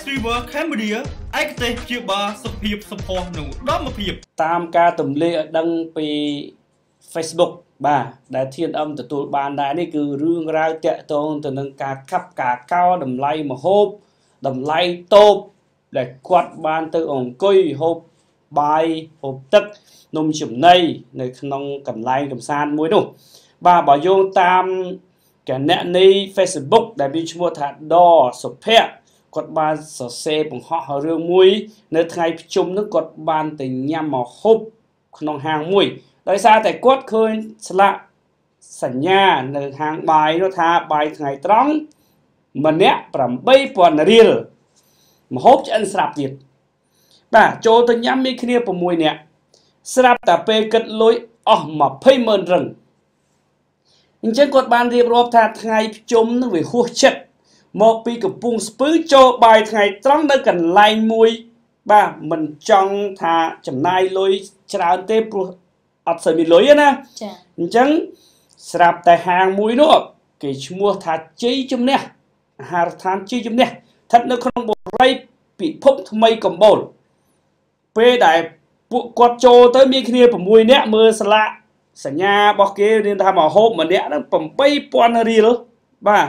Receiver Cambodia ឯកទេសព្យាបាលសុខភាពសម្ផស្សនិងឧត្តមភាពតាមការទម្លាយឲ្យដឹងពី Facebook បាទដែលធានអឹមទទួលបានដែរនេះគឺរឿងរ៉ាវតាក់ទងទៅនឹងការកាប់ការកោតម្លៃម្ហូបតម្លៃតូបដែលគាត់បានទៅអង្គុយហូបបាយហូបទឹកនំចំណីនៅក្នុងកន្លែងកំសាន្តមួយនោះបាទបើយោងតាមកណនី Facebook ដែលមានឈ្មោះថាដសុភ័ក្រគាត់បានសរសេរបង្ហោះរឿងមួយនៅថ្ងៃប្រជុំនោះគាត់បានទៅញ៉ាំមកហូបក្នុងហាងមួយដោយសារតែគាត់ឃើញស្លាកសញ្ញានៅហាងបាយនោះថាបាយថ្ងៃត្រង់ម្នាក់ 8,000 រៀលម្ហូបឆ្អិនស្រាប់ទៀតបាទចូលទៅញ៉ាំមានគ្នា6នាក់ស្រាប់តែពេលគិតលុយអស់ 20,000 រឹងអញ្ចឹងគាត់បានរៀបរាប់ថាថ្ងៃប្រជុំនឹងវាហួសចិត្តមកពីកំពង់ស្ពឺចូលបាយថ្ងៃត្រង់នៅកន្លែងមួយបាទមិនចង់ថាចំណាយលុយច្រើនទេព្រោះអត់សូវមានលុយណាចាអញ្ចឹងស្រាប់តែហាងមួយនោះគេឈ្មោះថាជ័យជំនះអាហារដ្ឋានជ័យជំនះស្ថិតនៅក្នុងបុរីពិភពថ្មីកំបូលពេលដែលពួកគាត់ចូលទៅមានគ្នា6នាក់មើលស្លាកសញ្ញារបស់គេរៀនថាមកហូបម្នាក់ហ្នឹង 8,000 រៀលបាទ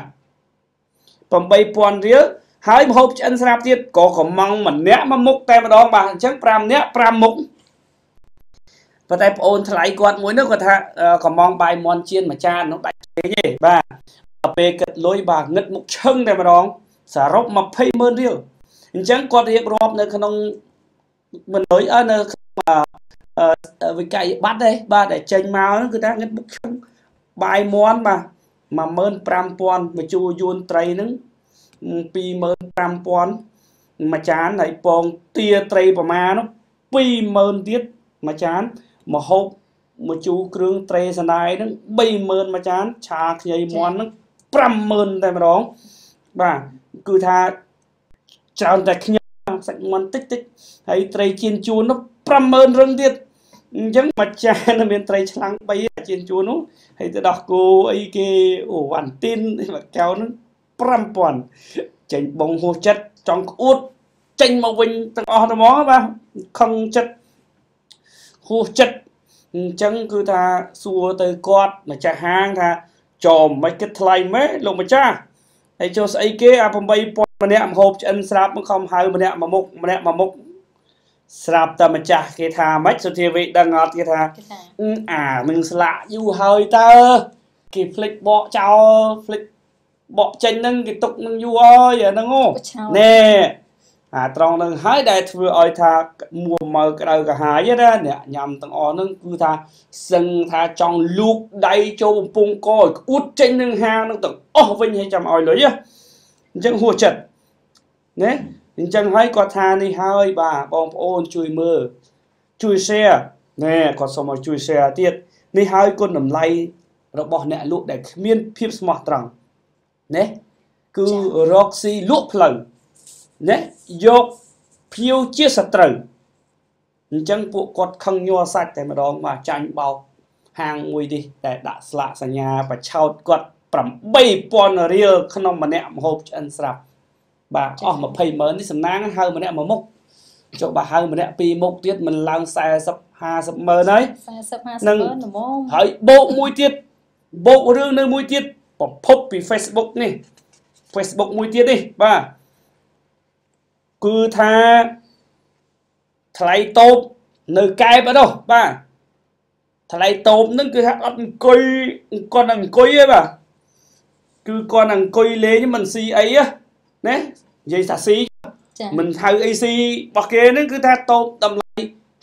8,000 រៀលហើយម្ហូបឆ្អិនស្រាប់ទៀតក៏កំងម្នាក់មួយមុខតែម្ដងបាទអញ្ចឹង5នាក់5មុខប៉ុន្តែប្អូនថ្លៃគាត់មួយនោះគាត់ថាកំងបាយមាន់ចៀនមួយចាននោះដាច់គេទេបាទដល់ពេលគិតលុយបាទងឹតមុខឈឹងតែម្ដងសរុប 20,000 រៀលអញ្ចឹងគាត់រៀបរាប់នៅក្នុងមិនលុយនៅវិក័យប័ត្រទេបាទដែលចេញមកហ្នឹងគឺថាងឹតមុខឈឹងបាយមាន់បាទ 15,000 មកជួយួនត្រីហ្នឹង 25,000 មួយចានហើយពងទាត្រីប្រមាណនោះ 20,000 ទៀតមួយចានមកហូបមកជូរគ្រឿងត្រីសណ្ដែកហ្នឹង 30,000 មួយចានឆាខ្ញីមាន់ហ្នឹង 50,000 តែម្ដងបាទគឺថាច្រើនតែខ្ញីសាច់មាន់តិចតិចហើយត្រីជៀនជួននោះ 50,000 រឹងទៀតអញ្ចឹងមួយចានមានត្រីឆ្លាំង3ជៀនជួននោះហើយទៅដោះគោអីគេអូវ៉ាន់ទីនមួយកែវហ្នឹង 5,000 ចេញបងហួសចិត្តចង់ក្អួតចេញមកវិញទាំងអស់ទៅហ្មងបាទខឹងចិត្តហួសចិត្តអញ្ចឹងគឺថាសួរទៅគាត់ម្ចាស់ហាងថាចោមមិនគិតថ្លៃម៉េចលោកម្ចាស់ហើយចូលស្អីគេអា 8,000 ម្នាក់ម្ហូបឆ្អិនស្រាប់មកខំហៅម្នាក់មួយមុខស្រាប់តែម្ចាស់គេថាម៉េចសុធាវីដឹងអត់គេថាអានឹងស្លាកយូរហើយតើគេភ្លេចបកចោលភ្លេចបកចេញហ្នឹងគេទុកនឹងយូរហើយអាហ្នឹងណែអាត្រង់ហ្នឹងហើយដែលធ្វើឲ្យថាមួមើក្តៅកាហាយណាអ្នកញ៉ាំទាំងអស់ហ្នឹងគឺថាសឹងថាចង់លូកដៃចូលកំពង់កឲ្យក្អួតចេញនឹងហាងហ្នឹងទាំងអស់វិញហើយចាំឲ្យលុយអញ្ចឹងហួសចិត្តណាអញ្ចឹងហើយគាត់ថានេះហើយបាទបងប្អូនជួយមើលជួយ share ណែគាត់សូមឲ្យជួយ share ទៀតនេះហើយគុណតម្លៃរបស់អ្នកលក់ដែលគ្មានភាពស្មោះត្រង់ណាគឺរកស៊ីលក់ផ្លូវណាយកភៀវជាសត្រូវអញ្ចឹងពួកគាត់ខឹងញ័រសាច់តែម្ដងបាទចាញ់បោកហាងមួយនេះតែដាក់ស្លាកសញ្ញាបឆោតគាត់ 8,000 រៀលក្នុងម្នាក់ម្ហូបឆ្អិនស្រាប់បាទអស់ 20,000 នេះសំណាងហៅម្នាក់មួយមុខចុះបើហៅម្នាក់ពីរមុខទៀតមិនឡើង 40 50 ម៉ឺនហើយ 40 50 ម៉ឺនល្មមហើយបោកមួយទៀតបោករឿងនៅមួយទៀតប្រភពពី Facebook នេះ Facebook មួយទៀតនេះបាទគឺថាថ្លៃតូបនៅកែបអត់នោះបាទថ្លៃតូបហ្នឹងគឺថាអត់អង្គុយគាត់អង្គុយទេបាទគឺគាត់អង្គុយលេងមិនស៊ីអីណានិយាយថាស៊ីមិនហៅអីស៊ីរបស់គេហ្នឹងគឺថាតូបតម្លៃ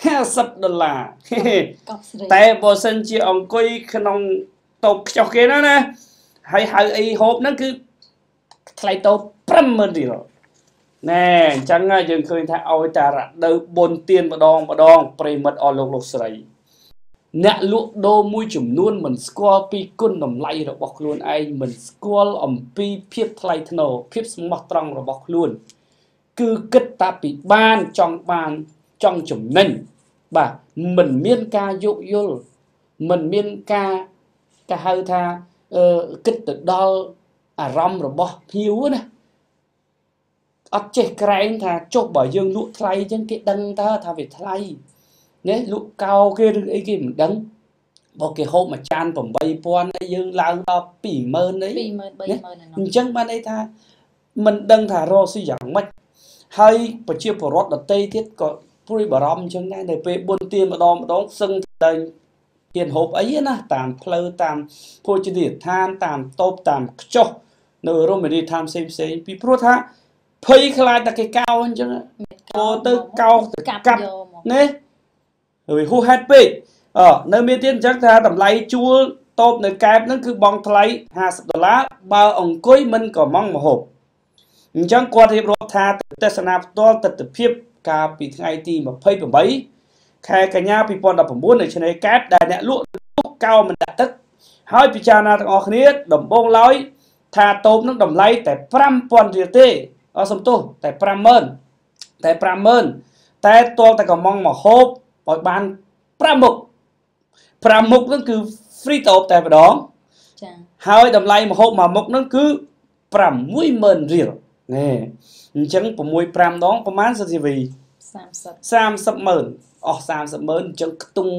$50តែបើសិនជាអង្គុយក្នុងតូបខ្ចោះគេណាហើយហៅអីហូបហ្នឹងគឺថ្លៃតូប 50,000 រៀលណែអញ្ចឹងយើងឃើញថាឲ្យតារដូវបុណ្យទានម្ដងប្រិមិត្តអស់លោកស្រីអ្នកលក់ដូរមួយចំនួនមិនស្គាល់ពីគុណតម្លៃរបស់ខ្លួនឯងមិនស្គាល់អំពីភាពថ្លៃថ្នូរភាពស្មោះត្រង់របស់ខ្លួនគឺគិតតែពីបានចង់ចំណេញបាទមិនមានការយោគយល់មិនមានការហៅថាគិតទៅដល់អារម្មណ៍របស់ភ្ញៀវណាអត់ចេះក្រែងថាចុះបើយើងលក់ថ្លៃអញ្ចឹងគេដឹងតើថាវាថ្លៃនេះលក់កោគេឬអីគេមិនដឹងបើគេហូបមួយចាន8000ហើយយើងឡើងដល់20000អី 20000 30000 អញ្ចឹងបានន័យថាមិនដឹងថារកស៊ីយ៉ាងម៉េចហើយប្រជាពលរដ្ឋដទៃទៀតក៏ព្រួយបារម្ភអញ្ចឹងដែរនៅពេលបុណ្យទានម្ដងសឹងតែហ៊ានហូបអីណាតាមផ្លូវតាមភោជនីយដ្ឋានតាមតូបតាមខ្ចុះនៅរមណីយដ្ឋានផ្សេងពីព្រោះថាភ័យខ្លាចតែគេកោអញ្ចឹងចូលទៅកោទៅកាប់ណាហើយហួសហេតុពេកនៅមានទៀតអញ្ចឹងថាតម្លៃជួលតូបនៅកែបហ្នឹងគឺបង់ថ្លៃ$50បើអង្គុយមិនក៏ម៉ងមហូបអញ្ចឹងគាត់រៀបរាប់ថាទស្សនាផ្ទាល់ទស្សនវិជ្ជាកាលពីថ្ងៃទី28ខែកញ្ញា2019នៅឆ្នេរកែបដែលអ្នកលក់កោមិនដាក់ទឹកហើយពិចារណាទាំងអស់គ្នាដំបូងឡើយថាតូបនឹងតម្លៃតែ5000រៀលទេសំទោសតែ50000តែទាល់តែកំងមកហូបឲ្យបាន5មុខហ្នឹងគឺ free តូបតែម្ដងចាហើយតម្លៃមហូបមួយមុខហ្នឹងគឺ60000រៀលនេះអញ្ចឹង6-5ដងប្រហែលសិទ្ធិវី300000អស់300000អញ្ចឹងខ្ទង់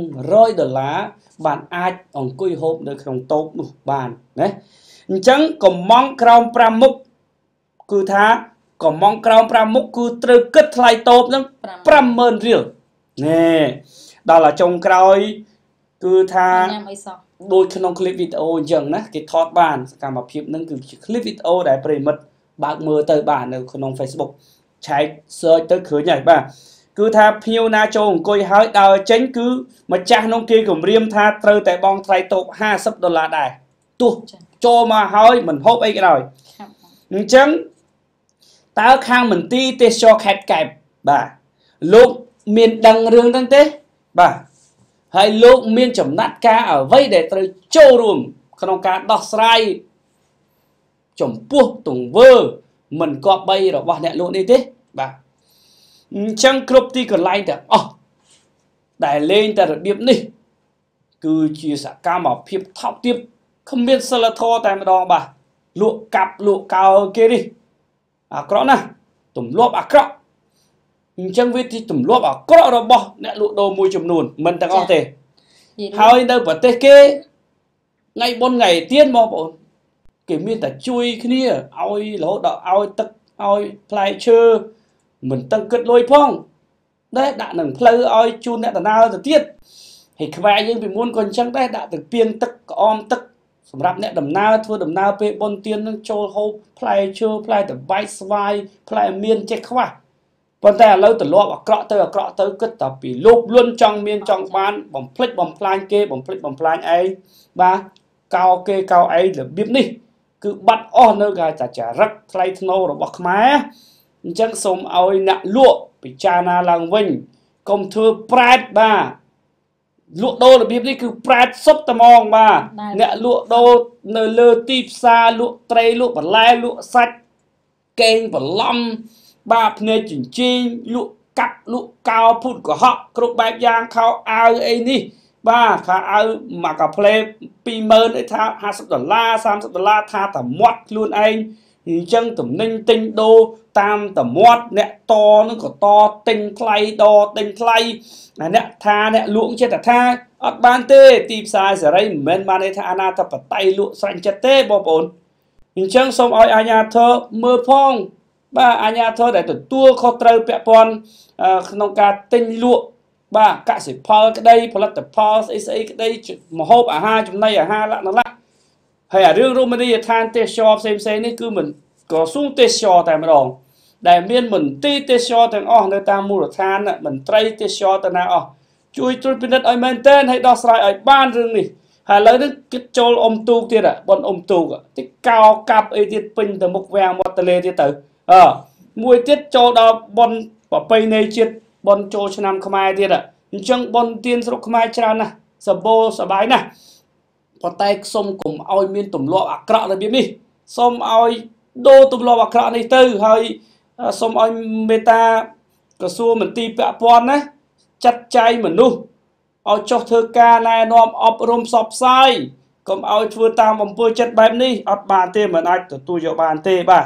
$100បានអាចអង្គុយហូបនៅក្នុងតូបនោះបានណាអញ្ចឹងកំងក្រោម5មុខគឺថាកំងក្រោម5មុខគឺត្រូវគិតថ្លៃតូបហ្នឹង50000រៀលនេះដល់តែចុងក្រោយគឺថាដូចក្នុងคลิปវីដេអូអញ្ចឹងណាគេថតបានសកម្មភាពហ្នឹងគឺជាคลิปវីដេអូដែលប្រិមិត្តបើកមើលទៅបាននៅក្នុង Facebook ឆែក search ទៅឃើញហើយបាទគឺថាភ្ញៀវណាចូលអង្គុយហើយដើរចេញគឺម្ចាស់នោះគេគម្រាមថាត្រូវតែបង់ថ្លៃតូប$50ដែរទោះចូលមកហើយមិនហូបអីក៏ដោយអញ្ចឹងតើខាងមន្ទីរទេសចរខេត្តកែបបាទលោកមានដឹងរឿងហ្នឹងទេបាទហើយលោកមានចំណាត់ការអ្វីដែលត្រូវចូលរួមក្នុងការដោះស្រាយចំពោះទង្វើមិនគប្បីរបស់អ្នកលក់នេះទេបាទអញ្ចឹងគ្រប់ទីកន្លែងទាំងអស់ដែលលេងតែរបៀបនេះគឺជាសកម្មភាពថោកទាបគ្មានសិលធម៌តែម្ដងបាទលក់កាប់លក់កោគេនេះអាក្រក់ណាស់ទម្លាប់អាក្រក់អញ្ចឹងវាទីទម្លាប់អាក្រក់របស់អ្នកលក់ដូរមួយចំនួនមិនទាំងអស់ទេហើយនៅប្រទេសគេថ្ងៃបុណ្យថ្ងៃទៀនបងប្អូនគេមានតែជួយគ្នាឲ្យរហូតដល់ឲ្យទឹកឲ្យផ្លែឈើមិនតឹងគិតលុយផងដែរដាក់នឹងផ្លូវឲ្យជូនអ្នកដំណើរទៅទៀតហើយខ្មែរយើងពីមុនក៏អញ្ចឹងដែរដាក់ទឹកពីងទឹកក្អមទឹកសម្រាប់អ្នកដំណើរធ្វើដំណើរពេលបុណ្យទាននឹងចូលហូបផ្លែឈើផ្លែតបែកស្វាយផ្លែមៀនចេះខ្វះប៉ុន្តែឥឡូវទម្លាប់អាក្រក់ទៅគិតតែពីលោភលន់ចង់មានចង់បានបំភ្លេចបំផ្លាញគេបំភ្លេចបំផ្លាញឯងបាទកោគេកោឯងរបៀបនេះគឺបាត់អស់នៅគេថាចរិតថ្លៃថ្នូររបស់ខ្មែរអញ្ចឹងសូមឲ្យអ្នកលក់ពិចារណាឡើងវិញកុំធ្វើប្រែតបាទលក់ដូររបៀបនេះគឺប្រែតសុទ្ធតែហ្មងបាទអ្នកលក់ដូរនៅលើទីផ្សារលក់ត្រីលក់បន្លែលក់សាច់កេងបន្លំបាទភ្នែកចិញ្ចៀងលក់កាប់លក់កោភុតកុហកគ្រប់បែបយ៉ាងខោអាវអីនេះបាទខោអាវមកកាផ្លេ20000ឯថា$50 $30ថាតែមាត់ខ្លួនឯងអញ្ចឹងតំណែងទិញដូរតាមតមាត់អ្នកតនឹងក៏តទិញថ្លៃដទិញថ្លៃអ្នកថាអ្នកលក់ចិត្តថាអត់បានទេទីផ្សារសេរីមិនមែនបានន័យថាអាណាធិបតេយ្យលក់ស្រាញ់ចិត្តទេបងប្អូនអញ្ចឹងសូមឲ្យអាជ្ញាធរមើលផងបាទអាជ្ញាធរដែលទទួលខុសត្រូវពាក់ព័ន្ធក្នុងការទិញលក់បាទកសិផលក្តីផលិតផលស្អីក្តីម្ហូបអាហារចំណីអាហារលក្ខណៈហើយអារឿងរមណីយដ្ឋានទេសចរផ្សេងនេះគឺមិនក្រសួងទេសចរតែម្ដងដែលមានមន្ទីរទេសចរទាំងអស់នៅតាមមូលដ្ឋានមន្ត្រីទេសចរទៅណាអស់ជួយត្រួតពិនិត្យឲ្យមែនទែនហើយដោះស្រាយឲ្យបានរឿងនេះហើយឥឡូវនេះគិតចូលអ៊ំទូកទៀតបនអ៊ំទូកតិចកោកាប់អីទៀតពេញទៅមុខវាំងមាត់ទលេទៀតទៅមួយទៀតចូលដល់បនប្រពៃណីជាតិបនចូលឆ្នាំខ្មែរទៀតអញ្ចឹងបនទៀនស្រុកខ្មែរច្រើនណាស់សម្បូរសប្បាយណាស់ប៉ុន្តែសូមកុំឲ្យមានទម្លាប់អាក្រក់របៀបនេះសូមឲ្យដូរទម្លាប់អាក្រក់នេះទៅហើយសូមឲ្យមេត្តាក្រសួងមន្ទីរពាក់ព័ន្ធណាចាត់ចែងមនុស្សឲ្យចុះធ្វើការណែនាំអប់រំផ្សព្វផ្សាយកុំឲ្យធ្វើតាមអំពើចិត្តបែបនេះអត់បានទេមិនអាចទទួលយកបានទេបាទអ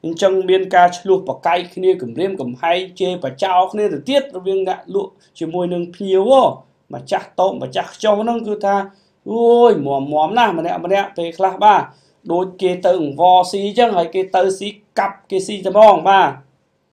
ចឹងមានការឆ្លោះប្រកែកគ្នាគម្រាមកំហែងជេរបចោគ្នាទៅទៀតរវាងអ្នកលក់ជាមួយនឹងភ្ញៀវម្ចាស់តូបម្ចាស់ខ្ចុះហ្នឹងគឺថាអូយមមណាស់ម្នាក់ពេលខ្លះបាទដូចគេទៅអង្វរស៊ីចឹងហើយគេទៅស៊ីកាប់គេស៊ីតែហ្មងបាទ